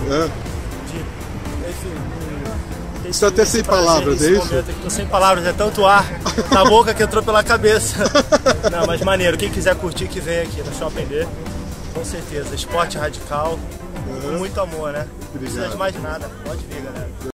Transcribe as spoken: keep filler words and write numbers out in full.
É. de, enfim, Estou até sem palavras, é isso? Estou sem palavras, é tanto ar na boca que entrou pela cabeça. Não, mas maneiro, quem quiser curtir que vem aqui no Shopping D, com certeza, esporte radical, com muito amor, né? Não precisa de mais nada, pode vir, galera.